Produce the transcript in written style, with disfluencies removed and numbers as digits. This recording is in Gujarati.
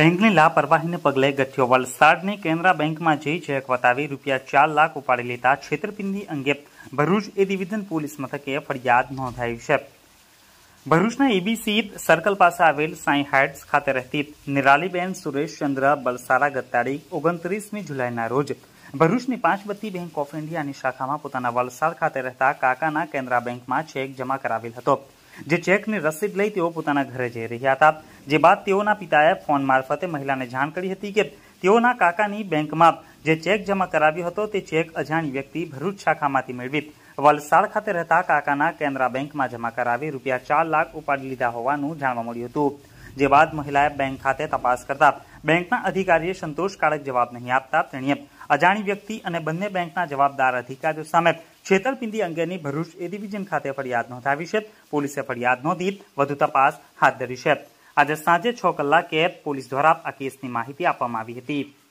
બેંકની લાપરવાહીને પગલે ગઠિયો વલસાડની કેનરા બેંકમાં જઈ ચેક વટાવી ₹4 લાખ ઉપાડી લેતા છેતરપિંડી અંગે ભરૂચ એ ડિવિઝન પોલીસ મથકે ફરિયાદ નોંધાઈ છે। ભરૂચના એબીસી સર્કલ પાસે આવેલ સાઈ હાઇટ્સ ખાતે રહેતી નિરાલીબેન સુરેશચંદ્ર બલસારા ગત તારીખ 29મી જુલાઈના રોજ ભરૂચની 5 બત્તી બેંક ઓફ ઇન્ડિયાની શાખામાં પોતાના વલસાડ ખાતે રહેતા કાકાના કેનરા બેંકમાં ચેક જમા કરાવેલ હતો। જે ચેકની રસીદ લઈ તેઓ પોતાના ઘરે જઈ રહ્યા હતા, જે બાદ તેઓના પિતાએ ફોન મારફતે મહિલાને જાણ કરી હતી કે તેઓના કાકાની બેંકમાં જે ચેક જમા કરાવ્યો હતો તે ચેક અજાણી વ્યક્તિ ભરૂચ શાખામાંથી મેળવી વલસાડ ખાતે રહેતા કાકાના કેનરા બેંકમાં જમા કરાવી ₹4 લાખ ઉપાડી લીધા હોવાનું જાણવા મળ્યું હતું। જે બાદ મહિલાએ બેંક ખાતે તપાસ કરતા બેંકના અધિકારીએ સંતોષકારક જવાબ નહીં આપતા તેણીએ અજાણી વ્યક્તિ અને બંને બેંકના જવાબદાર અધિકારીઓ સામે છેતરપિંડી અંગેની ભરૂચ એ ડિવિઝન ખાતે ફરિયાદ નોંધાવી છે। પોલીસે ફરિયાદ નોંધી વધુ તપાસ હાથ ધરી છે। આજે સાંજે 6 કલાકે પોલીસ દ્વારા આ કેસની માહિતી આપવામાં આવી હતી।